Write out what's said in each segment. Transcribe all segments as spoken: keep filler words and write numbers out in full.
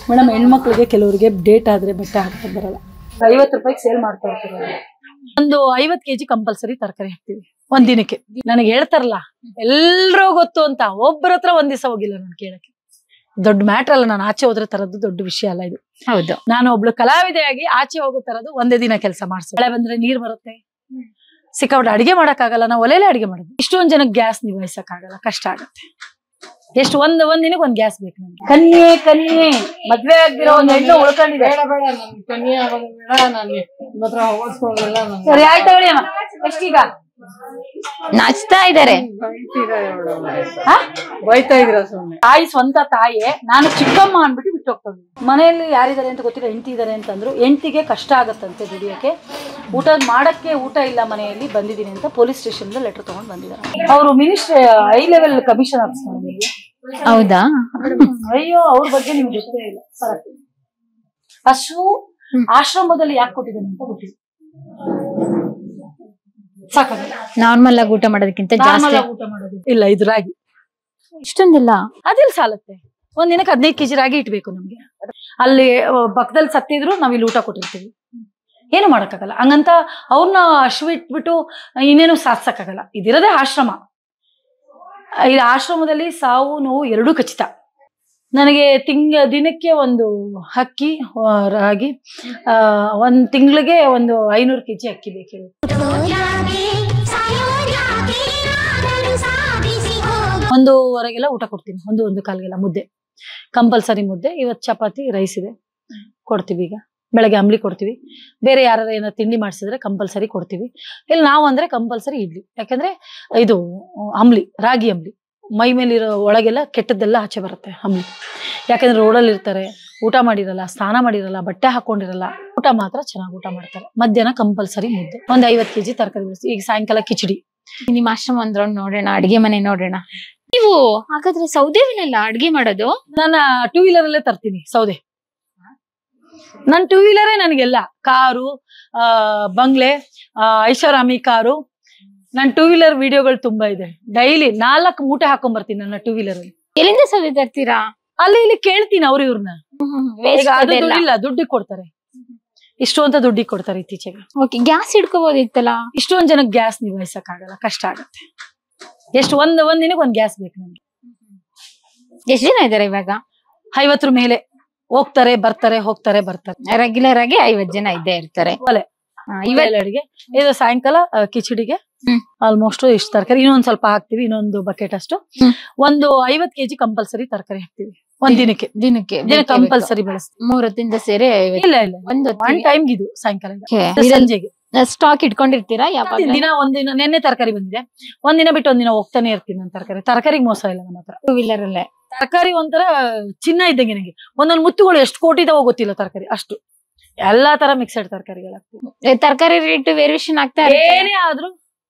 Madam ಹೆಣ್ಮಕ್ಳಿಗೆ ಕೆಲವರಿಗೆ date ಆದ್ರೆ ಬಟ್ಟೆ ಹಾಕ್ತಾ ಬರಲ್ಲ. ಐವತ್ತು ರೂಪಾಯಿಗೆ ಸೇಲ್ ಮಾಡ್ತಾ ಇರ್ತಾರೆ. ಒಂದು ಐವತ್ತು ಕೆಜಿ ಕಂಪಲ್ಸರಿ ತರಕಾರಿ ಹಾಕ್ತಿವಿ ಒಂದ್ ದಿನಕ್ಕೆ. ನನಗೆ ಹೇಳ್ತಾರಲ್ಲ ಎಲ್ರೂ ಗೊತ್ತು ಅಂತ, ಒಬ್ಬರ ಹತ್ರ ಒಂದ್ ದಿವಸ ಹೋಗಿಲ್ಲ ನಾನು ಕೇಳಕ್ಕೆ. ದೊಡ್ಡ ಮ್ಯಾಟ್ರ್ ಅಲ್ಲ, ನಾನು ಆಚೆ ಹೋದ್ರೆ ತರದ್ದು ದೊಡ್ಡ ವಿಷಯ ಅಲ್ಲ ಇದು. ಹೌದು, ನಾನು ಒಬ್ಳು ಕಲಾವಿದೆಯಾಗಿ ಆಚೆ ಹೋಗೋ ತರದ್ದು ಒಂದೇ ದಿನ ಕೆಲಸ ಮಾಡ್ಸೋ. ಮಳೆ ಬಂದ್ರೆ ನೀರ್ ಬರುತ್ತೆ, ಸಿಕ್ಕಾಬಿಟ್ಟು ಅಡಿಗೆ ಮಾಡಕ್ ಆಗಲ್ಲ, ನಾವು ಒಲೆಲೆ ಅಡಿಗೆ ಮಾಡೋದು. ಇಷ್ಟೊಂದ್ ಜನಕ್ಕೆ ಗ್ಯಾಸ್ ನಿಭಾಯಿಸಕ್ ಆಗಲ್ಲ, ಕಷ್ಟ ಆಗುತ್ತೆ. ಎಷ್ಟು ಒಂದ್ ಒಂದ್ ದಿನಕ್ಕೆ ಒಂದ್ ಗ್ಯಾಸ್ ಬೇಕು ನಮ್ಗೆ. ಕನ್ಯೆ ಕನ್ಯೆ ಮದ್ವೆ ಆಗ್ದಿರೋ ಒಂದ್ ಹೆಣ್ಣು ಉಳ್ಕೊಂಡಿದೆ. ಸರಿ ಆಯ್ತು ಹೇಳಿ ಅಮ್ಮ, ಎಷ್ಟೀಗ ನಾಚ್ತಾ ಇದಾರೆ, ಬೈತಾ ಇದ್ರ. ತಾಯಿ ಸ್ವಂತ ತಾಯಿಯೇ, ನಾನು ಚಿಕ್ಕಮ್ಮ ಅನ್ಬಿಟ್ಟು ಬಿಟ್ಟು ಹೋಗ್ತದೆ. ಮನೆಯಲ್ಲಿ ಯಾರಿದ್ದಾರೆ ಅಂತ ಗೊತ್ತಿಲ್ಲ, ಹೆಂಡತಿ ಇದಾರೆ ಅಂತಂದ್ರು. ಹೆಂಡತಿಗೆ ಕಷ್ಟ ಆಗತ್ತಂತೆ ದುಡಿಯಕ್ಕೆ, ಊಟ ಮಾಡಕ್ಕೆ ಊಟ ಇಲ್ಲ ಮನೆಯಲ್ಲಿ, ಬಂದಿದ್ದೀನಿ ಅಂತ ಪೊಲೀಸ್ ಸ್ಟೇಷನ್ ಲೆಟರ್ ತಗೊಂಡ್ ಬಂದಿದ್ದಾರೆ. ಅವರು minister high level commission officer. ಹೌದಾ? ಅಯ್ಯೋ, ಅವ್ರ ಬಗ್ಗೆ ನಿಮ್ಗೆ ಗೊತ್ತೇ ಇಲ್ಲ. ಹಸು ಆಶ್ರಮದಲ್ಲಿ ಯಾಕೆ ಕೊಟ್ಟಿದ್ದಾನೆ ಅಂತ ಗೊತ್ತಿಲ್ಲ. ಸಾಕಾಗಲ್ಲ ನಾರ್ಮಲ್ ಆಗಿ ಊಟ ಮಾಡೋದಕ್ಕಿಂತ ಜಾಸ್ತಿ ಊಟ ಮಾಡೋದು ಇಲ್ಲ. ಇದು ರಾಗಿ ಇಷ್ಟೊಂದಿಲ್ಲ, ಅದೆಲ್ಲ ಸಾಲತ್ತೆ. ಒಂದ್ ದಿನಕ್ಕೆ ಹದಿನೈದು ಕೆಜಿ ರಾಗಿ ಇಟ್ಬೇಕು ನಮ್ಗೆ. ಅಲ್ಲಿ ಪಕ್ಕದಲ್ಲಿ ಸತ್ತಿದ್ರು ನಾವ್ ಇಲ್ಲಿ ಊಟ ಕೊಟ್ಟಿರ್ತೀವಿ, ಏನು ಮಾಡಕ್ಕಾಗಲ್ಲ. ಹಂಗಂತ ಅವ್ರನ್ನ ಹಶು ಇಟ್ಬಿಟ್ಟು ಇನ್ನೇನು ಸಾಧಿಸಕ್ಕಾಗಲ್ಲ. ಇದಿರೋದೇ ಆಶ್ರಮ. ಈ ಆಶ್ರಮದಲ್ಲಿ ಸಾವು ನೋವು ಎರಡೂ ಖಚಿತ. ನನಗೆ ತಿಂಗ ದಿನಕ್ಕೆ ಒಂದು ಅಕ್ಕಿ ರಾಗಿ, ಆ ಒಂದ್ ತಿಂಗಳಿಗೆ ಒಂದು ಐನೂರು ಕೆಜಿ ಅಕ್ಕಿ ಬೇಕು. ಒಂದೂವರೆಗೆಲ್ಲ ಊಟ ಕೊಡ್ತೀನಿ, ಒಂದು ಒಂದು ಕಾಲ್ಗೆಲ್ಲ ಮುದ್ದೆ ಕಂಪಲ್ಸರಿ ಮುದ್ದೆ. ಇವತ್ತು ಚಪಾತಿ ರೈಸ್ ಇದೆ ಕೊಡ್ತೀವಿ. ಈಗ ಬೆಳಗ್ಗೆ ಅಂಬ್ಲಿ ಕೊಡ್ತೀವಿ. ಬೇರೆ ಯಾರು ಏನಾದ್ರು ತಿಂಡಿ ಮಾಡಿಸಿದ್ರೆ ಕಂಪಲ್ಸರಿ ಕೊಡ್ತೀವಿ. ಇಲ್ಲಿ ನಾವು ಅಂದ್ರೆ ಕಂಪಲ್ಸರಿ ಇಡ್ಲಿ, ಯಾಕಂದ್ರೆ ಇದು ಅಂಬ್ಲಿ, ರಾಗಿ ಅಂಬ್ಲಿ. ಮೈ ಮೇಲಿರೋ ಒಳಗೆಲ್ಲ ಕೆಟ್ಟದ್ದೆಲ್ಲ ಆಚೆ ಬರುತ್ತೆ ಅಂಬ್ಲಿ. ಯಾಕಂದ್ರೆ ರೋಡಲ್ಲಿ ಇರ್ತಾರೆ, ಊಟ ಮಾಡಿರಲ್ಲ, ಸ್ನಾನ ಮಾಡಿರಲ್ಲ, ಬಟ್ಟೆ ಹಾಕೊಂಡಿರಲ್ಲ. ಊಟ ಮಾತ್ರ ಚೆನ್ನಾಗಿ ಊಟ ಮಾಡ್ತಾರೆ. ಮಧ್ಯಾಹ್ನ ಕಂಪಲ್ಸರಿ ಮುದ್ದೆ, ಒಂದ್ ಐವತ್ತು ಕೆಜಿ ತರಕಾರಿ ಬೆಳೆಸಿ. ಈಗ ಸಾಯಂಕಾಲ ಕಿಚಡಿ. ನಿಮ್ ಆಶ್ರಮ ಒಂದ್ ರೌಂಡ್ ನೋಡೋಣ, ಅಡ್ಗೆ ಮನೆ ನೋಡೋಣ. ನೀವು ಹಾಗಾದ್ರೆ ಸೌದೆ ಒಲೆಲ್ಲ ಅಡ್ಗೆ ಮಾಡೋದು? ನಾನು ಟೂ ವೀಲರ್ ಅಲ್ಲೇ ತರ್ತೀನಿ ಸೌದೆ. ನನ್ ಟೂ ವೀಲರೇ ನನಗೆಲ್ಲ, ಕಾರು, ಆ ಬಂಗ್ಲೆ, ಐಷಾರಾಮಿ ಕಾರು. ನನ್ ಟೂ ವೀಲರ್ ವಿಡಿಯೋಗಳು ತುಂಬಾ ಇದೆ. ಡೈಲಿ ನಾಲ್ಕು ಮೂಟೆ ಹಾಕೊಂಡ್ ಬರ್ತೀನಿ ನನ್ನ ಟೂ ವೀಲರ್ ಅಲ್ಲಿ. ಎಲ್ಲಿಂದ ಸೌದೆ ತರ್ತೀರಾ? ಅಲ್ಲಿ ಇಲ್ಲಿ ಕೇಳ್ತೀನಿ ಅವ್ರು ಇವ್ರನ್ನ. ಇಲ್ಲ, ದುಡ್ಡಿಗೆ ಕೊಡ್ತಾರೆ. ಇಷ್ಟು ಅಂತ ದುಡ್ಡಿಗೆ ಕೊಡ್ತಾರೆ ಇತ್ತೀಚೆಗೆ. ಓಕೆ, ಗ್ಯಾಸ್ ಇಟ್ಕೋಬಹುದಿತ್ತಲ್ಲ. ಇಷ್ಟೊಂದ್ ಜನಕ್ಕೆ ಗ್ಯಾಸ್ ನಿಭಾಯಿಸಕ್ ಆಗಲ್ಲ, ಕಷ್ಟ ಆಗುತ್ತೆ. ಎಷ್ಟು ಒಂದ್ ಒಂದ್ ದಿನಕ್ಕೆ ಒಂದ್ ಗ್ಯಾಸ್ ಬೇಕು ನಮ್ಗೆ. ಎಷ್ಟ್ ಜನ ಇದಾರೆ ಇವಾಗ? ಐವತ್ತರ ಮೇಲೆ ಹೋಗ್ತಾರೆ ಬರ್ತಾರೆ, ಹೋಗ್ತಾರೆ ಬರ್ತಾರೆ. ರೆಗ್ಯುಲರ್ ಆಗಿ ಐವತ್ ಜನ ಇದ್ದೇ ಇರ್ತಾರೆ. ಒಲೆ ಅಡಿಗೆ, ಇದು ಸಾಯಂಕಾಲ ಕಿಚಡಿಗೆ ಆಲ್ಮೋಸ್ಟ್ ಇಷ್ಟು ತರಕಾರಿ. ಇನ್ನೊಂದ್ ಸ್ವಲ್ಪ ಹಾಕ್ತಿವಿ, ಇನ್ನೊಂದು ಬಕೆಟ್ ಅಷ್ಟು. ಒಂದು ಐವತ್ ಕೆಜಿ ಕಂಪಲ್ಸರಿ ತರಕಾರಿ ಹಾಕ್ತಿವಿ ಒಂದ್ ದಿನಕ್ಕೆ. ದಿನಕ್ಕೆ ಕಂಪಲ್ಸರಿ ಬೆಳೆಸ್ತೀವಿ. ಮೂರತ್ತಿಂದ ಸೇರಿ ಇಲ್ಲ ಇಲ್ಲ ಒಂದು ಒನ್ ಟೈಮ್ ಇದು ಸಾಯಂಕಾಲ ಸಂಜೆಗೆ ಸ್ಟಾಕ್ ಇಟ್ಕೊಂಡಿರ್ತೀರಾ? ದಿನ ಒಂದಿನ ನೆನ್ನೆ ತರಕಾರಿ ಬಂದಿದೆ, ಒಂದಿನ ಬಿಟ್ಟು ಒಂದಿನ ಹೋಗ್ತಾನೆ ಇರ್ತೀನಿ ನಾನು ತರಕಾರಿ. ತರಕಾರಿಗೆ ಮೋಸ ಇಲ್ಲ ನಮ್ಮ ಹತ್ರ. ಟೂ ವೀಲರ್ ಅಲ್ಲೇ ತರಕಾರಿ ಒಂಥರ ಚಿನ್ನ ಇದ್ದಂಗೆ. ನನಗೆ ಒಂದೊಂದು ಮುತ್ತುಗಳು ಎಷ್ಟು ಕೋಟಿ ಇದಾವೋ ಗೊತ್ತಿಲ್ಲ. ತರಕಾರಿ ಅಷ್ಟು ಎಲ್ಲಾ ತರ ಮಿಕ್ಸೆಡ್ ತರಕಾರಿಗಳಾಗ್ತದೆ. ತರಕಾರಿ ರೇಟ್ ವೇರಿಯೇಷನ್ ಆಗ್ತಾ ಏನೇ ಆದ್ರೂ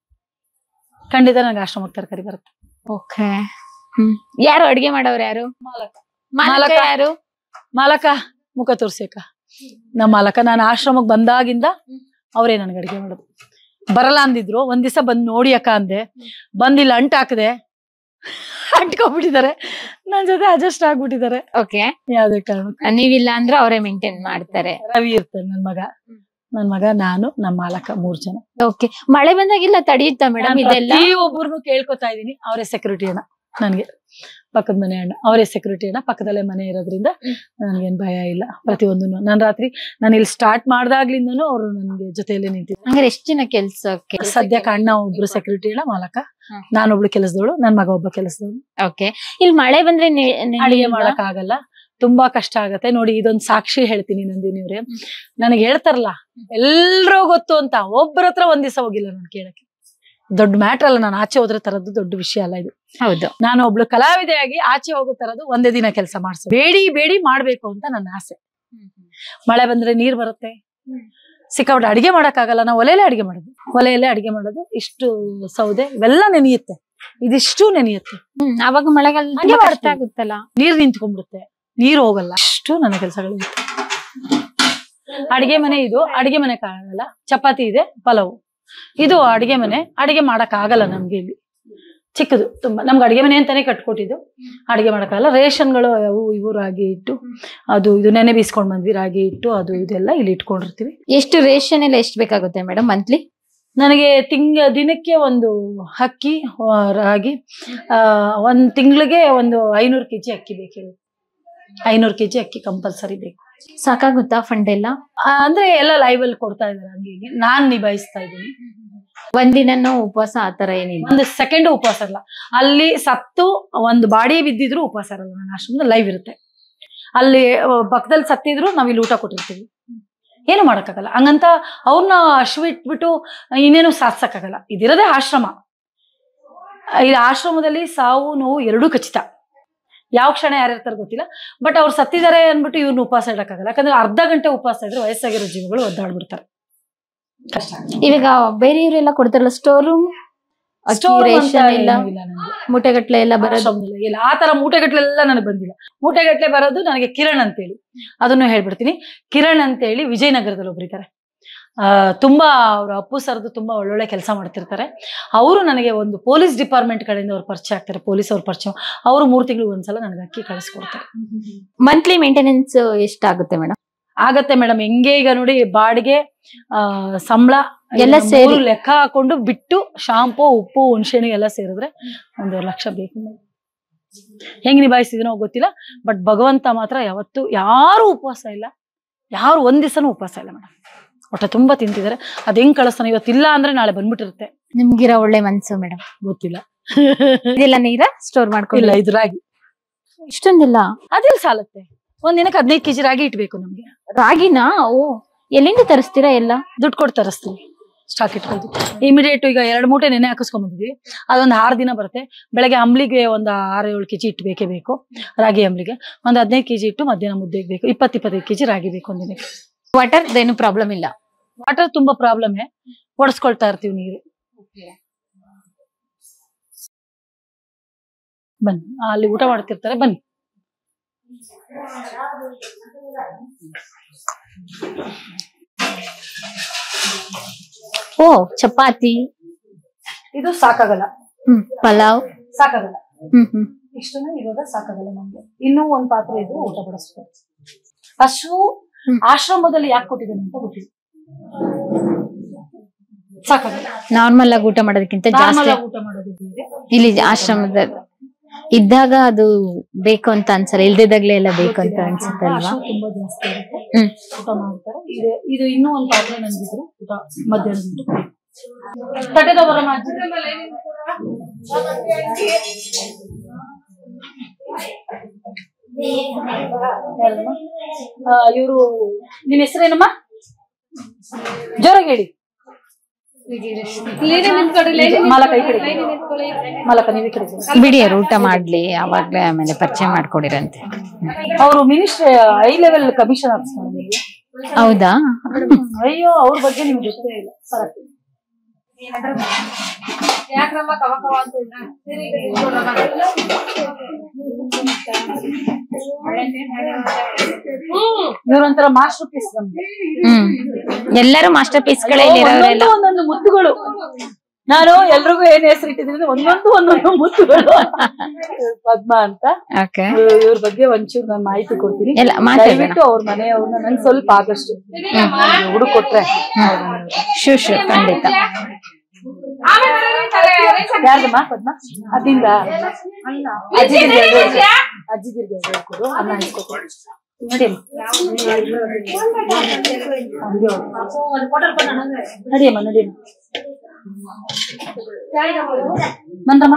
ಖಂಡಿತ ನನಗೆ ಆಶ್ರಮಕ್ಕೆ ತರಕಾರಿ ಬರುತ್ತೆ. ಓಕೆ, ಹ್ಮ್. ಯಾರು ಅಡ್ಗೆ ಮಾಡೋರು? ಯಾರು ಮಾಲಕ? ಮಾಲಕ ಯಾರು? ಮಾಲಕ ಮುಖ ತೋರ್ಸಕ ನಮ್ಮ ಮಾಲಕ. ನಾನು ಆಶ್ರಮಕ್ಕೆ ಬಂದಾಗಿಂದ ಅವರೇ ನನ್ಗೆ ಅಡ್ಗೆ ಮಾಡೋದು. ಬರಲ್ಲ ಅಂದಿದ್ರು, ಒಂದ್ ದಿವಸ ಬಂದ್ ನೋಡಿ ಅಕ್ಕ ಅಂದೆ. ಬಂದಿಲ್ಲ, ಅಂಟ್ ಹಾಕದೆ ಅಂಟ್ಕೊಬಿಟ್ಟಿದ್ದಾರೆ ನನ್ ಜೊತೆ, ಅಡ್ಜಸ್ಟ್ ಆಗ್ಬಿಟ್ಟಿದ್ದಾರೆ. ಓಕೆ, ಯಾವ್ದೇ ಕಾರಣ ನೀವಿಲ್ಲ ಅಂದ್ರೆ ಅವರೇ ಮೇಂಟೈನ್ ಮಾಡ್ತಾರೆ. ರವಿ ಇರ್ತಾರೆ ನನ್ ಮಗ, ನನ್ ಮಗ, ನಾನು, ನಮ್ಮ ಮಾಲಕ, ಮೂರ್ ಜನ. ಓಕೆ, ಮಳೆ ಬಂದಾಗಿಲ್ಲ ತಡೆಯುತ್ತಾ ಮೇಡಮ್? ಇದೆಲ್ಲ ಒಬ್ಬರನ್ನು ಕೇಳ್ಕೊತಾ ಇದೀನಿ. ಅವರೇ ಸೆಕ್ಯೂರಿಟಿ ಅಣ್ಣ ನನ್ಗೆ, ಪಕ್ಕದ ಮನೆ ಅಣ್ಣ ಅವರೇ ಸೆಕ್ಯೂರಿಟಿ ಅಣ್ಣ. ಪಕ್ಕದಲ್ಲೇ ಮನೆ ಇರೋದ್ರಿಂದ ನನ್ಗೇನ್ ಭಯ ಇಲ್ಲ. ಪ್ರತಿಯೊಂದು ನಾನು ರಾತ್ರಿ ನಾನು ಇಲ್ಲಿ ಸ್ಟಾರ್ಟ್ ಮಾಡ್ದಾಗ್ಲಿಂದನು ಅವ್ರು ನನ್ಗೆ ಜೊತೆಯಲ್ಲೇ ನಿಂತಿದ್ರು. ಹಂಗಾರೆ ಎಷ್ಟು ಜನ ಕೆಲ್ಸಕ್ಕೆ? ಸದ್ಯಕ್ಕೆ ಅಣ್ಣ ಒಬ್ರು ಸೆಕ್ಯೂರಿಟಿ ಅಣ್ಣ, ಮಾಲಕ, ನಾನೊಬ್ಳು ಕೆಲಸದವಳು, ನನ್ ಮಗ ಒಬ್ಬ ಕೆಲಸದವಳು. ಓಕೆ, ಇಲ್ಲಿ ಮಳೆ ಬಂದ್ರೆ ಅಡಿಗೆ ಮಾಡಕ್ ಆಗಲ್ಲ, ತುಂಬಾ ಕಷ್ಟ ಆಗತ್ತೆ. ನೋಡಿ, ಇದೊಂದ್ ಸಾಕ್ಷಿ ಹೇಳ್ತೀನಿ ನಂದಿನಿವ್ರೆ. ನನಗೆ ಹೇಳ್ತಾರಲ್ಲ ಎಲ್ರೂ ಗೊತ್ತು ಅಂತ, ಒಬ್ಬರ ಹತ್ರ ಒಂದ್ ದಿವಸ ಹೋಗಿಲ್ಲ ನಾನು ಕೇಳಕ್ಕೆ. ದೊಡ್ಡ ಮ್ಯಾಟ್ರ್ ಅಲ್ಲ, ನಾನು ಆಚೆ ಹೋದ್ರೆ ತರದ್ದು ದೊಡ್ಡ ವಿಷಯ ಅಲ್ಲ ಇದು. ಹೌದು, ನಾನು ಒಬ್ಳು ಕಲಾವಿದೆಯಾಗಿ ಆಚೆ ಹೋಗೋ ತರದ್ದು ಒಂದೇ ದಿನ ಕೆಲಸ ಮಾಡ್ಸೋ. ಬೇಡಿ ಬೇಡಿ ಮಾಡ್ಬೇಕು ಅಂತ ನನ್ನ ಆಸೆ. ಮಳೆ ಬಂದ್ರೆ ನೀರ್ ಬರುತ್ತೆ, ಸಿಕ್ಕಾಬಿಟ್ಟು ಅಡಿಗೆ ಮಾಡಕ್ ಆಗಲ್ಲ, ನಾವು ಒಲೆಯಲ್ಲೇ ಅಡಿಗೆ ಮಾಡೋದು. ಒಲೆಯಲ್ಲೇ ಅಡಿಗೆ ಮಾಡೋದು. ಇಷ್ಟು ಸೌದೆ ಇವೆಲ್ಲ ನೆನೆಯುತ್ತೆ, ಇದಿಷ್ಟು ನೆನೆಯುತ್ತೆ. ಹ್ಮ್, ಅವಾಗ ಮಳೆಗಾಲ ಅರ್ಥ ಆಗುತ್ತಲ್ಲ, ನೀರ್ ನಿಂತ್ಕೊಂಡ್ಬಿಡುತ್ತೆ, ನೀರ್ ಹೋಗಲ್ಲ. ಅಷ್ಟು ನನ್ನ ಕೆಲಸಗಳಿರುತ್ತೆ. ಅಡಿಗೆ ಮನೆ ಇದು, ಅಡಿಗೆ ಮನೆ ಕಾಣಲ್ಲ. ಚಪಾತಿ ಇದೆ, ಪಲಾವು ಇದು ಅಡಿಗೆ ಮನೆ. ಅಡಿಗೆ ಮಾಡಕ್ ಆಗಲ್ಲ ನಮ್ಗೆ ಇಲ್ಲಿ. ಚಿಕ್ಕದು ತುಂಬಾ. ನಮ್ಗೆ ಅಡಿಗೆ ಮನೆ ಅಂತಾನೆ ಕಟ್ಕೊಟ್ಟಿದ್ದು, ಅಡಿಗೆ ಮಾಡೋಕ್ಕಾಗಲ್ಲ. ರೇಷನ್ಗಳು ಅವು ಇವು ರಾಗಿ ಹಿಟ್ಟು ಅದು ಇದು ನೆನೆ ಬೀಸ್ಕೊಂಡ್ ಬಂದ್ವಿ, ರಾಗಿ ಹಿಟ್ಟು ಅದು ಇದೆಲ್ಲ ಇಲ್ಲಿ ಇಟ್ಕೊಂಡಿರ್ತೀವಿ. ಎಷ್ಟು ರೇಷನ್ ಎಲ್ಲ ಎಷ್ಟು ಬೇಕಾಗುತ್ತೆ ಮೇಡಮ್ ಮಂತ್ಲಿ? ನನಗೆ ತಿಂಗ ದಿನಕ್ಕೆ ಒಂದು ಅಕ್ಕಿ ರಾಗಿ ಆ ಒಂದ್ ತಿಂಗಳಿಗೆ ಒಂದು ಐನೂರು ಕೆಜಿ ಅಕ್ಕಿ ಬೇಕು. ಐನೂರು ಕೆಜಿ ಅಕ್ಕಿ ಕಂಪಲ್ಸರಿ ಬೇಕು. ಸಾಕಾಗುತ್ತಾ ಫಂಡ್ ಎಲ್ಲ? ಅಂದ್ರೆ ಎಲ್ಲ ಲೈವ್ ಅಲ್ಲಿ ಕೊಡ್ತಾ ಇದಾರೆ, ಹಂಗೆ ನಾನ್ ನಿಭಾಯಿಸ್ತಾ ಇದ್ದೀನಿ. ಒಂದಿನ ಉಪವಾಸ ಆತರ ಏನಿಲ್ಲ, ಒಂದು ಸೆಕೆಂಡ್ ಉಪವಾಸ ಅಲ್ಲ. ಅಲ್ಲಿ ಸತ್ತು ಒಂದು ಬಾಡಿ ಬಿದ್ದಿದ್ರು ಉಪವಾಸ ಇರಲ್ಲ. ನನ್ನ ಆಶ್ರಮದ ಲೈವ್ ಇರುತ್ತೆ. ಅಲ್ಲಿ ಪಕ್ಕದಲ್ಲಿ ಸತ್ತಿದ್ರು ನಾವ್ ಇಲ್ಲಿ ಊಟ ಕೊಟ್ಟಿರ್ತೀವಿ, ಏನು ಮಾಡಕ್ಕಾಗಲ್ಲ. ಹಂಗಂತ ಅವ್ರನ್ನ ಅಶ್ವ ಇಟ್ಬಿಟ್ಟು ಇನ್ನೇನು ಸಾಧಿಸಕ್ಕಾಗಲ್ಲ. ಇದಿರೋದೇ ಆಶ್ರಮ. ಇದು ಆಶ್ರಮದಲ್ಲಿ ಸಾವು ನೋವು ಎರಡೂ ಖಚಿತ. ಯಾವ ಕ್ಷಣ ಯಾರ್ಯಾರ್ತಾರ ಗೊತ್ತಿಲ್ಲ, ಬಟ್ ಅವ್ರು ಸತ್ತಿದ್ದಾರೆ ಅನ್ಬಿಟ್ಟು ಇವ್ರನ್ನ ಉಪವಾಸ ಇಡಕ್ಕಾಗಲ್ಲ. ಯಾಕಂದ್ರೆ ಅರ್ಧ ಗಂಟೆ ಉಪವಾಸ ಇದ್ರೆ ವಯಸ್ಸಾಗಿರೋ ಜೀವಗಳು ಒದ್ದಾಡ್ಬಿಡ್ತಾರೆ. ಇವಾಗ ಬೇರೆಯವರೆಲ್ಲ ಕೊಡ್ತಾರಲ್ಲ ಸ್ಟೋರ್ ರೂಮ್, ಮೂಟೆಗಟ್ಲೆ ಎಲ್ಲ ಬರೋದು ಇಲ್ಲ. ಆ ತರ ಮೂಟೆಗಟ್ಲೆಲ್ಲ ನನಗೆ ಬಂದಿಲ್ಲ. ಮೂಟೆಗಟ್ಲೆ ಬರೋದು ನನಗೆ ಕಿರಣ್ ಅಂತೇಳಿ, ಅದನ್ನು ಹೇಳ್ಬಿಡ್ತೀನಿ. ಕಿರಣ್ ಅಂತೇಳಿ ವಿಜಯನಗರದಲ್ಲಿ ಒಬ್ಬರಿದ್ದಾರೆ. ಆ ತುಂಬಾ ಅವ್ರು ಅಪ್ಪು ಸರ್ದು ತುಂಬಾ ಒಳ್ಳೊಳ್ಳೆ ಕೆಲಸ ಮಾಡ್ತಿರ್ತಾರೆ. ಅವರು ನನಗೆ ಒಂದು ಪೊಲೀಸ್ ಡಿಪಾರ್ಟ್ಮೆಂಟ್ ಕಡೆಯಿಂದ ಅವ್ರು ಪರಿಚಯ ಆಗ್ತಾರೆ. ಪೊಲೀಸ್ ಅವ್ರ ಪರಿಚಯ. ಅವರು ಮೂರ್ ತಿಂಗಳು ಒಂದ್ಸಲ ನನಗೆ ಅಕ್ಕಿ ಕಳಿಸ್ಕೊಡ್ತಾರೆ. ಮಂತ್ಲಿ ಮೇಂಟೆನೆನ್ಸ್ ಎಷ್ಟಾಗುತ್ತೆ ಮೇಡಮ್? ಆಗತ್ತೆ ಮೇಡಮ್. ಹೆಂಗೆ ಈಗ ನೋಡಿ, ಬಾಡಿಗೆ ಆ ಸಂಬಳ ಎಲ್ಲ ಸೇರಿ ಲೆಕ್ಕ ಹಾಕೊಂಡು ಬಿಟ್ಟು ಶಾಂಪೂ ಉಪ್ಪು ಹುಣಸೆಹಣ್ಣು ಎಲ್ಲ ಸೇರಿದ್ರೆ ಒಂದೂವರೆ ಲಕ್ಷ ಬೇಕು. ಹೆಂಗ್ ನಿಭಾಯಿಸಿದನೋ ಗೊತ್ತಿಲ್ಲ, ಬಟ್ ಭಗವಂತ ಮಾತ್ರ ಯಾವತ್ತು ಯಾರು ಉಪವಾಸ ಇಲ್ಲ, ಯಾರು ಒಂದ್ ದಿವಸನೂ ಉಪವಾಸ ಇಲ್ಲ ಮೇಡಮ್. ಹೊಟ್ಟೆ ತುಂಬಾ ತಿಂತಿದ್ದಾರೆ. ಅದ್ ಹೆಂಗ್ ಕಳಿಸ್ತಾನೆ, ಇವತ್ತಿಲ್ಲ ಅಂದ್ರೆ ನಾಳೆ ಬಂದ್ಬಿಟ್ಟಿರುತ್ತೆ. ನಿಮ್ಗಿರೋ ಒಳ್ಳೆ ಮನ್ಸು ಮೇಡಮ್. ಗೊತ್ತಿಲ್ಲ. ಇದೆಲ್ಲ ನೀರ ಸ್ಟೋರ್ ಮಾಡ್ಕೊಂಡಿಲ್ಲ? ಇದು ರಾಗಿ ಇಷ್ಟೊಂದಿಲ್ಲ, ಅದೆಲ್ಲ ಸಾಲತ್ತೆ. ಒಂದ್ ದಿನಕ್ಕೆ ಹದಿನೈದು ಕೆಜಿ ರಾಗಿ ಇಟ್ಬೇಕು ನಮ್ಗೆ. ರಾಗಿನಾ? ಓ, ಎಲ್ಲಿಂದ ತರಿಸ್ತೀರಾ? ಎಲ್ಲ ದುಡ್ಡು ಕೊಟ್ಟು ತರಿಸ್ತೀವಿ, ಸ್ಟಾಕ್ ಇಟ್ಕೊಳ್ತೀವಿ. ಇಮಿಡಿಯೇಟ್ ಈಗ ಎರಡು ಮೂಟೆ ನೆನೆ ಹಾಕಿಸ್ಕೊಂಡ್ ಬಂದಿದ್ವಿ. ಅದೊಂದು ಆರು ದಿನ ಬರುತ್ತೆ. ಬೆಳಗ್ಗೆ ಅಂಬ್ಲಿಗೆ ಒಂದ್ ಆರು ಏಳು ಕೆಜಿ ಇಟ್ಟು ಬೇಕೇ ಬೇಕು. ರಾಗಿ ಅಂಬ್ಲಿಗೆ ಒಂದ್ ಹದಿನೈದು ಕೆಜಿ ಇಟ್ಟು ಮಧ್ಯಾಹ್ನ ಮುದ್ದೆಗೆ ಬೇಕು. ಇಪ್ಪತ್ ಇಪ್ಪತ್ತೈದು ಕೆಜಿ ರಾಗಿ ಬೇಕು ಒಂದಿನಕ್ಕೆ. ವಾಟರ್ ಏನು ಪ್ರಾಬ್ಲಮ್ ಇಲ್ಲ? ವಾಟರ್ ತುಂಬಾ ಪ್ರಾಬ್ಲಮ್. ಒಡಿಸ್ಕೊಳ್ತಾ ಇರ್ತೀವಿ ನೀರು. ಬನ್ನಿ, ಅಲ್ಲಿ ಊಟ ಮಾಡ್ತಿರ್ತಾರೆ, ಬನ್ನಿ. ಓ, ಚಪಾತಿ ಇದು ಸಾಕಾಗಲ್ಲ. ಹ್ಮ್ ಪಲಾವ್ ಸಾಕಾಗಲ್ಲ. ಹ್ಮ್ ಹ್ಮ್ ಇಷ್ಟನ್ನ ಇವಾಗ ಸಾಕಾಗಲ್ಲ ನಮ್ಗೆ. ಇನ್ನೂ ಒಂದ್ ಪಾತ್ರೆ ಇದು ಊಟ ಬಡಿಸ್ತಾರೆ. ಅಷ್ಟು ಆಶ್ರಮದಲ್ಲಿ ಯಾಕೆ ಕೊಟ್ಟಿದ್ದೇನೆ ಅಂತ ಗೊತ್ತಿಲ್ಲ. ಸಾಕಾಗಲ್ಲ. ನಾರ್ಮಲ್ ಆಗಿ ಊಟ ಮಾಡೋದಕ್ಕಿಂತ ಜಾಸ್ತಿ ಊಟ ಮಾಡೋದಿದೆ ಇಲ್ಲಿ ಆಶ್ರಮದಲ್ಲಿ ಇದ್ದಾಗ ಅದು ಬೇಕು ಅಂತ ಅನ್ಸಲ್ಲ, ಇಲ್ದಿದ್ದಾಗ್ಲೇ ಎಲ್ಲ ಬೇಕು ಅಂತ ಅನ್ಸುತ್ತೆ ಅಲ್ವಾ? ತುಂಬಾ ಜಾಸ್ತಿ ಇರುತ್ತೆ. ಹ್ಮ್ ಊಟ ಮಾಡ್ತಾರೆ. ಇದು ಇದು ಇನ್ನೂ ಒಂದ್ ಪಾತ್ರೆ ನಂದಿದ್ರು ಊಟ ಮಧ್ಯಾಹ್ನ ತಟ್ಟೆದ ಬರ ಇವರು. ನಿಮ್ ಹೆಸರೇನಮ್ಮ? ಜೋರಾಗಿ ಹೇಳಿ. ಮಾಲಕ ಈ ಕಡೆ, ಮಾಲಕ ನೀವು ಈ ಕಡೆ ಬಿಡಿ, ಅವ್ರು ಊಟ ಮಾಡ್ಲಿ, ಅವಾಗ್ಲೇ ಆಮೇಲೆ ಪರಿಚಯ ಮಾಡ್ಕೊಡಿರಂತೆ. ಅವರು ಮಿನಿಸ್ಟ್ರಿ ಹೈ ಲೆವೆಲ್ ಕಮಿಷನರ್ಸ್. ಹೌದಾ? ಅಯ್ಯೋ, ಅವ್ರ ಬಗ್ಗೆ ನಿಮ್ಗೆ ಗೊತ್ತೇ ಇಲ್ಲ. ಇವ್ರೊಂಥರ ಮಾಸ್ಟರ್ ಪೀಸ್ ನಮ್ಗೆ. ಹ್ಮ್ ಎಲ್ಲರೂ ಮಾಸ್ಟರ್ ಪೀಸ್ ಗಳೇ ಇರೋರೆಲ್ಲ. ಒಂದೊಂದು ಮುತ್ತುಗಳು. ನಾನು ಎಲ್ರಿಗೂ ಏನ್ ಹೆಸರು ಇಟ್ಟಿದ್ದೀನಿ, ಒಂದೊಂದು ಒಂದೊಂದು ಮುತ್ತುಗಳು. ಪದ್ಮ ಅಂತ. ಇವ್ರ ಬಗ್ಗೆ ಒಂಚೂರು ನಾನು ಮಾಹಿತಿ ಕೊಡ್ತೀನಿ. ದಯವಿಟ್ಟು ಅವ್ರ ಮನೆಯವ್ರನ್ನ ನಂಗೆ ಸ್ವಲ್ಪ ಆದಷ್ಟು ಹುಡುಗ ಕೊಟ್ರೆ. ಶೂ ಶೂ ಖಂಡಿತ. ಯಾರ್ದಮ್ಮ ಪದ್ಮ? ಅದಿಂದ ಅಜ್ಜಿದಿರ್ಗೆ ಅಜ್ಜಿದಿರ್ಗೆ ಹೇಳ್ಕೊಡು. ಅನ್ನ ಹಂಚ್ಕೊಡು ನೋಡಿ. ನಡಿಯಮ್ಮ ನಡಿಯಮ್ಮ. ನಂದಮ್ಮ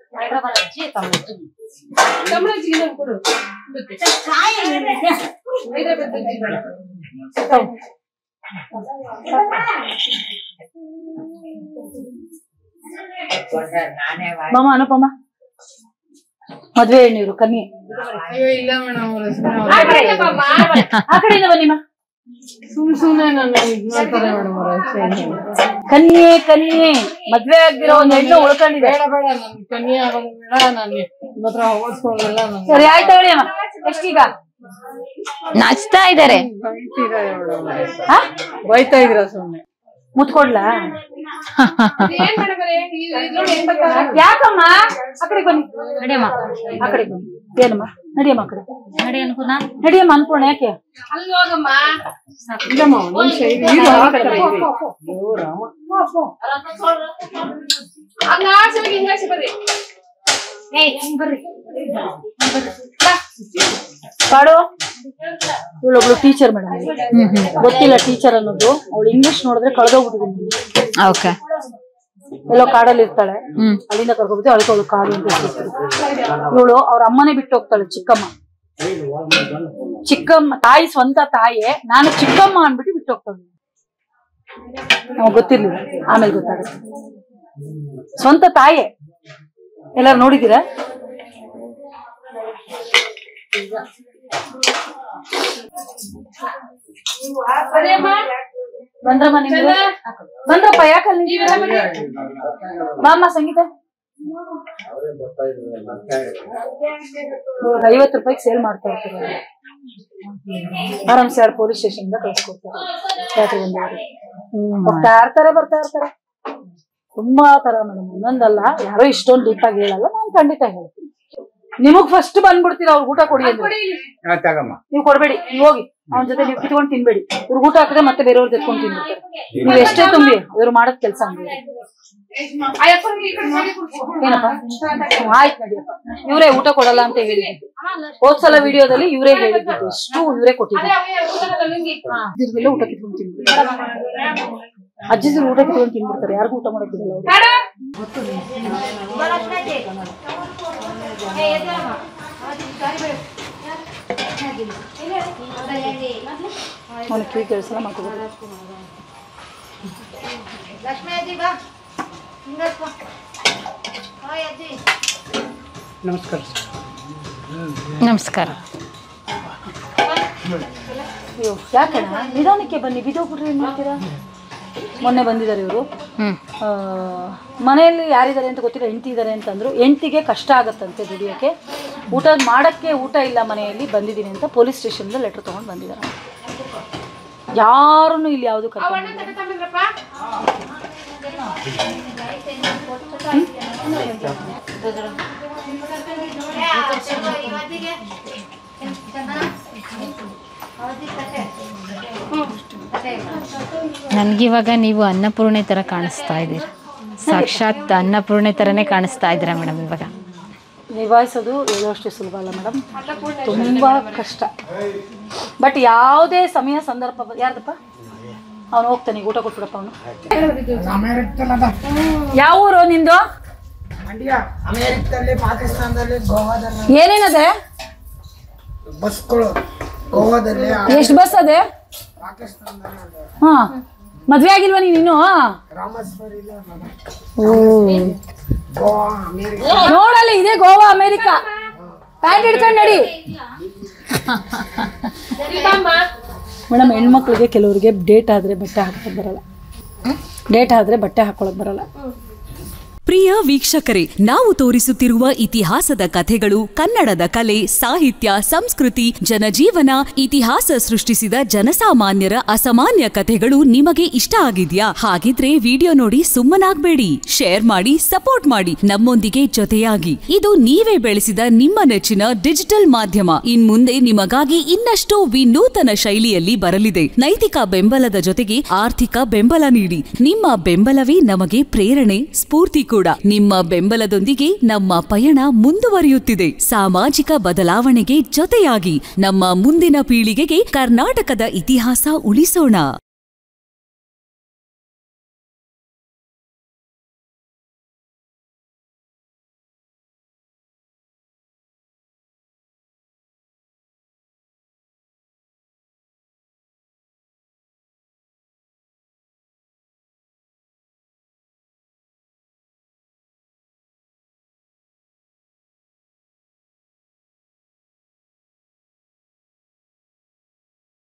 ಮಾಮ ಅನುಪಮ ಮದ್ವೆ ನೀರು ಕನ್ಯೆ. ಆ ಕಡೆಯಿಂದ ಬನ್ನಿಮ್ಮ. ಸುಮ್ ಸುಮ್ನೆ ನನ್ನ ಇದ್ ಮಾಡ್ತಾರೆ ಮೇಡಮ್ ಅವ್ರ. ಕನ್ಯೆ ಕನ್ಯೆ ಮದ್ವೆ ಆಗ್ದಿರೋ ಒಂದ್ ಹೆಣ್ಣು ಉಳ್ಕೊಂಡಿದೆ. ಬೇಡ ಬೇಡ ನನ್ ಕನ್ಯೆ ಆಗೋದು ಬೇಡ. ನಾನು ಮಾತ್ರ ಹೋಗೋಲ್ಲ. ಸರಿ ಆಯ್ತು ಹೇಳಿ ಅಮ್ಮ. ಎಷ್ಟೀಗ ನಾಚ್ತಾ ಇದಾರೆ? ಬೈತಾ ಇದ್ರ ಸುಮ್ನೆ. ಮುತ್ಕೊಡ್ಲಾ? ಯಾಕಮ್ಮ ಆ ಕಡೆ ಬನ್ನಿ ನಡಿಯಮ್ಮ ಆ ಕಡೆ ಬನ್ನಿ ಏನಮ್ಮ ನಡಿಯಮ್ಮ ಆ ಕಡೆ ನಡಿ ಅನ್ಪೂರ್ಣ ನಡಿಯಮ್ಮ ಅನ್ಪೂರ್ಣ ಯಾಕೆ ಅಲ್ಲಿ ಹೋಗಮ್ಮ ಬರ್ರಿ ಕಾಡು ಇವಳೊಬ್ಳು ಟೀಚರ್ ಮೇಡಮ್ ಗೊತ್ತಿಲ್ಲ ಟೀಚರ್ ಅನ್ನೋದು ಅವಳು ಇಂಗ್ಲಿಷ್ ನೋಡಿದ್ರೆ ಕಳೆದೋಗ್ಬಿಟ್ಟಿದ್ದೀನಿ ಓಕೆ ಎಲ್ಲೋ ಕಾಡಲ್ಲಿ ಇರ್ತಾಳೆ ಅಲ್ಲಿಂದ ಕರ್ಕೊಬಿಟ್ಟು ಅದಕ್ಕೆ ಅವಳು ಕಾಡು ಅಂತ ಇವಳು ಅವ್ರ ಅಮ್ಮನೇ ಬಿಟ್ಟು ಹೋಗ್ತಾಳೆ ಚಿಕ್ಕಮ್ಮ ಚಿಕ್ಕಮ್ಮ ತಾಯಿ ಸ್ವಂತ ತಾಯಿಯೇ ನಾನು ಚಿಕ್ಕಮ್ಮ ಅನ್ಬಿಟ್ಟು ಬಿಟ್ಟು ಹೋಗ್ತಾಳೆ ನಾವು ಗೊತ್ತಿರ್ಲಿಲ್ಲ ಆಮೇಲೆ ಗೊತ್ತಾಗುತ್ತೆ ಸ್ವಂತ ತಾಯೇ ಎಲ್ಲಾರು ನೋಡಿದೀರಾ ಬಂದ್ರಮ್ಮ ನಿಮ್ಗೆ ಬಂದ್ರಪ್ಪ ಯಾಕಲ್ಲಿ ಬಾಮ್ಮ ಸಂಗೀತ ಐವತ್ತು ರೂಪಾಯಿಗೆ ಸೇಲ್ ಮಾಡ್ತಾ ಇರ್ತಾರೆ ಆರಾಮ್ಸೆ ಎರಡು ಪೊಲೀಸ್ ಸ್ಟೇಷನ್ ಇಂದ ಕಳ್ಸ್ಕೊಡ್ತಾರೆ ರಾತ್ರಿ ಒಂದೂವರೆ ಹೋಗ್ತಾ ಇರ್ತಾರೆ ಬರ್ತಾ ಇರ್ತಾರೆ ತುಂಬಾ ತರ ಮೇಡಮ್ ಇನ್ನೊಂದಲ್ಲ ಯಾರೋ ಇಷ್ಟೊಂದು ಡೀಪ್ ಆಗಿ ಹೇಳಲ್ಲ ನಾನು ಖಂಡಿತ ಹೇಳ್ತೀನಿ ನಿಮಗ್ ಫಸ್ಟ್ ಬಂದ್ಬಿಡ್ತೀರ ಅವ್ರಿಗೆ ಊಟ ಕೊಡಿ ಅಂದ್ರೆ ನೀವು ಕೊಡ್ಬೇಡಿ ನೀವು ಹೋಗಿ ಅವನ ಜೊತೆ ನೀವು ಕಿತ್ಕೊಂಡು ತಿನ್ಬೇಡಿ ಇವ್ರಿಗೆ ಊಟ ಹಾಕಿದ್ರೆ ಮತ್ತೆ ಬೇರೆಯವ್ರು ತೆತ್ಕೊಂಡು ತಿನ್ಬಿಡ್ತಾರೆ ನೀವ್ ಎಷ್ಟೇ ತುಂಬಿ ಇವ್ರು ಮಾಡದ್ ಕೆಲ್ಸ ಅಂದ್ರೆ ಏನಪ್ಪ ಆಯ್ತು ನಡಿಯಪ್ಪ ಇವ್ರೇ ಊಟ ಕೊಡಲ್ಲ ಅಂತ ಹೇಳಿದ್ದು ಹೋದ್ಸಲ ವಿಡಿಯೋದಲ್ಲಿ ಇವ್ರೇ ಹೇಳಿದ್ದು ಇಷ್ಟು ಇವ್ರೇ ಕೊಟ್ಟಿದ್ರು ಊಟ ಕಿತ್ಕೊಂಡು ತಿನ್ಬಿಡ್ತಾರೆ ಅಜ್ಜಿದ್ರು ಊಟ ಕಿತ್ಕೊಂಡು ತಿನ್ಬಿಡ್ತಾರೆ ಯಾರಿಗೂ ಊಟ ಮಾಡಕ್ ಬಿಡಲ್ಲ ಅವ್ರು ಕಿವಿ ಕೆಲಸ ಮಾಡ್ಕೋಬೋದು ನಮಸ್ಕಾರ ನಮಸ್ಕಾರ ಅಯ್ಯೋ ಯಾಕಣ್ಣ ನಿಧಾನಕ್ಕೆ ಬನ್ನಿ ಬಿದ್ದೋಗ್ಬಿಟ್ರೆ ಏನ್ ಮಾಡ್ತೀರಾ ಮೊನ್ನೆ ಬಂದಿದ್ದಾರೆ ಇವರು ಮನೆಯಲ್ಲಿ ಯಾರಿದ್ದಾರೆ ಅಂತ ಗೊತ್ತಿಲ್ಲ ಹೆಂಡತಿ ಇದ್ದಾರೆ ಅಂತಂದ್ರು ಹೆಂಡತಿಗೆ ಕಷ್ಟ ಆಗತ್ತಂತೆ ದುಡಿಯೋಕೆ ಊಟ ಮಾಡಕ್ಕೆ ಊಟ ಇಲ್ಲ ಮನೆಯಲ್ಲಿ ಬಂದಿದ್ದೀನಿ ಅಂತ ಪೊಲೀಸ್ ಸ್ಟೇಷನ್ ಲೆಟರ್ ತಗೊಂಡು ಬಂದಿದ್ದಾರೆ ಯಾರನ್ನು ಇಲ್ಲಿ ಯಾವುದು ಕರ್ಕೊಂಡು ನನ್ಗಿವಾಗ ನೀವು ಅನ್ನಪೂರ್ಣೆ ತರ ಕಾಣಿಸ್ತಾ ಇದ್ದೀರಿ ಸಾಕ್ಷಾತ್ ಅನ್ನಪೂರ್ಣೆ ತರನೇ ಕಾಣಿಸ್ತಾ ಇದ್ದೀರಾ ಮೇಡಮ್ ಇವಾಗ ನಿಭಾಯಿಸೋದು ಹೇಳುವಷ್ಟು ಸುಲಭ ಅಲ್ಲ ಮೇಡಮ್ ತುಂಬಾ ಕಷ್ಟ ಬಟ್ ಯಾವುದೇ ಸಮಯ ಸಂದರ್ಭ ಯಾರ್ದಪ್ಪ ಅವನು ಹೋಗ್ತಾನೆ ಊಟ ಕೊಟ್ಬಿಡಪ್ಪ ಅವನು ಯಾವ ಊರು ನಿಂದು ಅಮೆರಿಕದಲ್ಲಿ ಪಾಕಿಸ್ತಾನದಲ್ಲಿ ಗೋವಾದಲ್ಲಿ ಏನೇನದೆ ಬಸ್ಗಳು ಗೋವಾದಲ್ಲಿ ಎಷ್ಟು ಬಸ್ ಅದೇ ಹಾ ಮದ್ವೆ ಆಗಿಲ್ವಾ ನೀನು ನೋಡಲ್ಲ ಇದೆ ಗೋವಾ ಅಮೆರಿಕ ಪ್ಯಾಂಟ್ ಹಿಡ್ಕೊಂಡು ನಡಿ ಮೇಡಮ್ ಹೆಣ್ಮಕ್ಳಿಗೆ ಕೆಲವರಿಗೆ ಡೇಟ್ ಆದ್ರೆ ಬಟ್ಟೆ ಹಾಕೊಳಕ್ ಬರಲ್ಲ ಡೇಟ್ ಆದ್ರೆ ಬಟ್ಟೆ ಹಾಕೊಳಕ್ ಬರಲ್ಲ ಪ್ರಿಯ ವೀಕ್ಷಕರೇ, ನಾವು ತೋರಿಸುತ್ತಿರುವ ಇತಿಹಾಸದ ಕಥೆಗಳು ಕನ್ನಡದ ಕಲೆ, ಸಾಹಿತ್ಯ, ಸಂಸ್ಕೃತಿ, ಜನಜೀವನ, ಇತಿಹಾಸ ಸೃಷ್ಟಿಸಿದ ಜನಸಾಮಾನ್ಯರ ಅಸಾಮಾನ್ಯ ಕಥೆಗಳು ನಿಮಗೆ ಇಷ್ಟ ಆಗಿದ್ಯಾ? ಹಾಗಿದ್ರೆ ವಿಡಿಯೋ ನೋಡಿ ಸುಮ್ಮನಾಗ್ಬೇಡಿ, ಶೇರ್ ಮಾಡಿ, ಸಪೋರ್ಟ್ ಮಾಡಿ, ನಮ್ಮೊಂದಿಗೆ ಜೊತೆಯಾಗಿ. ಇದು ನೀವೇ ಬೆಳೆಸಿದ ನಿಮ್ಮ ನೆಚ್ಚಿನ ಡಿಜಿಟಲ್ ಮಾಧ್ಯಮ. ಇನ್ಮುಂದೆ ನಿಮಗಾಗಿ ಇನ್ನಷ್ಟು ವಿನೂತನ ಶೈಲಿಯಲ್ಲಿ ಬರಲಿದೆ. ನೈತಿಕ ಬೆಂಬಲದ ಜೊತೆಗೆ ಆರ್ಥಿಕ ಬೆಂಬಲ ನೀಡಿ. ನಿಮ್ಮ ಬೆಂಬಲವೇ ನಮಗೆ ಪ್ರೇರಣೆ, ಸ್ಫೂರ್ತಿ ಕೂಡ. ನಿಮ್ಮ ಬೆಂಬಲದೊಂದಿಗೆ ನಮ್ಮ ಪಯಣ ಮುಂದುವರಿಯುತ್ತಿದೆ. ಸಾಮಾಜಿಕ ಬದಲಾವಣೆಗೆ ಜೊತೆಯಾಗಿ ನಮ್ಮ ಮುಂದಿನ ಪೀಳಿಗೆಗೆ ಕರ್ನಾಟಕದ ಇತಿಹಾಸ ಉಳಿಸೋಣ.